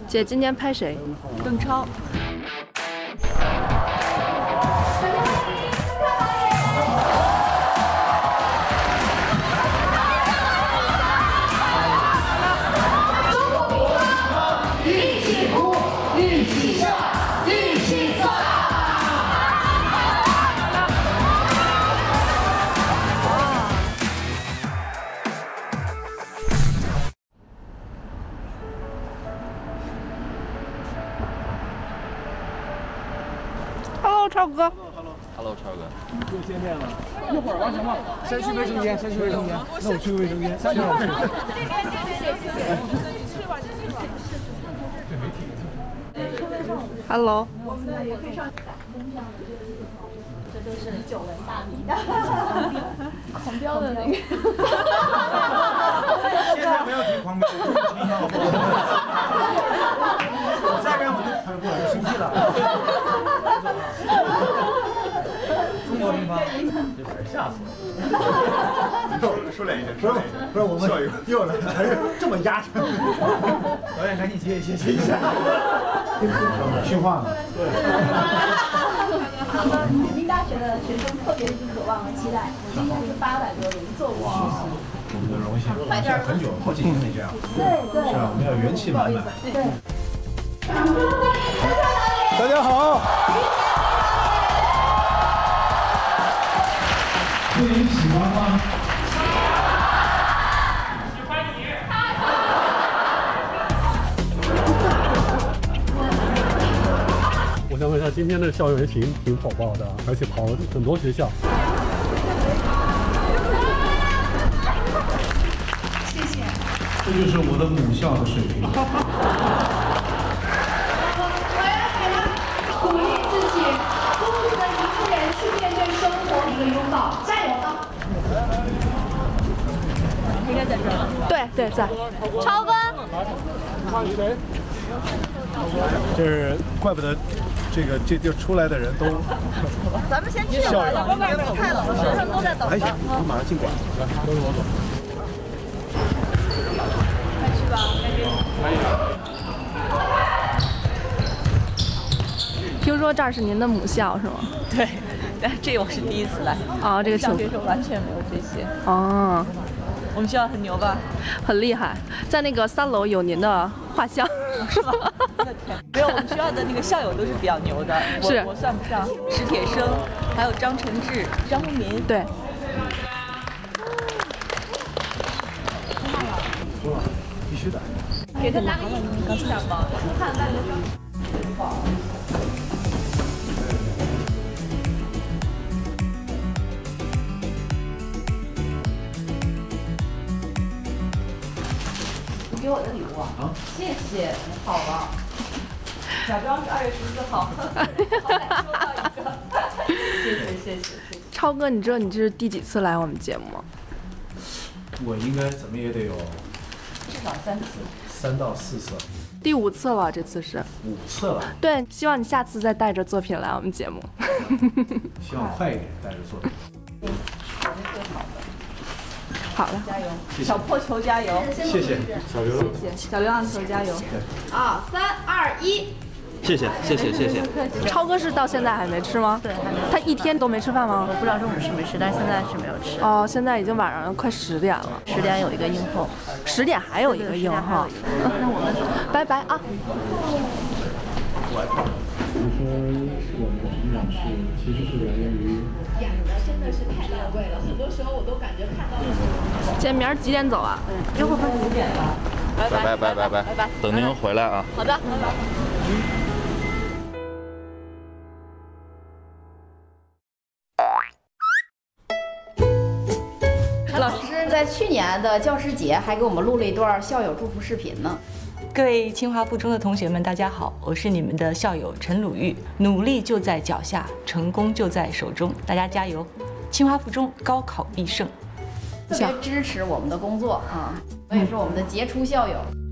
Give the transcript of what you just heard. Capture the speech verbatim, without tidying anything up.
姐今天拍谁？ 邓超。 Hello， 超哥。 Hello， 超哥。 又见面了，一会儿完成吗？先去卫生间，先去卫生间。那我去卫生间。三秒。这边这边谢谢谢谢。去吧去吧。这媒体。 Hello。 我们也可以上。这都是久闻大名的。狂飙的那个。 现在不要提狂飙，我听到好不好？再让我就快过来，生气了。 中国乒乓，这可是吓死我了！收敛一点，收敛一点。不是我们又来了，还是这么压着。导演赶紧接一接，接一下。训话呢？对。 北京大学的学生特别渴望和期待，我们应该是八百多人做过实习。 我们的荣幸，现在很久，好几年没这样。 对对。 是吧？我们要元气满满。 对。 大家好。 对你喜欢吗？喜欢你。 我想问一下，今天的校园挺挺火爆的，而且跑了很多学校。 谢谢。 这就是我的母校的水平。 我要给他鼓励自己，孤独的一个人去面对生活，一个拥抱，加油啊！ 应该在这儿。 对对，在。超哥。 谁？ 这是怪不得，这个这地出来的人都。 咱们先去吧，要不外面太冷了，学生都在等着。 我马上进馆。来，跟着我走。 快去吧，赶紧。 听说这儿是您的母校是吗？ 对，但是这我是第一次来。 啊，这个上学时候完全没有这些。 哦。 我们学校很牛吧？ 很厉害，在那个三楼有您的画像， 是吗？没有，我们学校的那个校友都是比较牛的，我是我算不上。史铁生，还有张承志、张宏民， 对。 必须的。 给他拿个印象吧，看大学生。 给我的礼物啊！谢谢，好了。 假装是二月十四号，好歹收到一个，谢谢谢谢谢谢。 超哥，你知道你这是第几次来我们节目吗？ 我应该怎么也得有至少三次， 三到四次。 第五次了，这次是五次了。 对，希望你下次再带着作品来我们节目。 希望快一点带着作品。 嗯，我是最好的。 好了， 加油！小破球加油！ 谢谢小流浪， 谢谢小流浪球加油！ 啊，三二一， 谢谢谢谢谢谢。 超哥是到现在还没吃吗？ 对，还没。 他一天都没吃饭吗？ 我不知道中午吃没吃，但是现在是没有吃。 哦，现在已经晚上快十点了。 十点有一个映后， 十点还有一个映后。 那我们走， 拜拜啊！ 比如说，我们的成长是其实是来源于。 演的真的是太到位了，很多时候我都感觉看到了。 姐，明儿几点走啊？ 一会儿快五点了。 拜拜拜拜拜拜拜，等您回来啊。 好的，拜拜。 老师在去年的教师节还给我们录了一段校友祝福视频呢。 各位清华附中的同学们，大家好，我是你们的校友陈鲁豫。努力就在脚下，成功就在手中，大家加油！清华附中高考必胜。 特别支持我们的工作啊，我也是我们的杰出校友。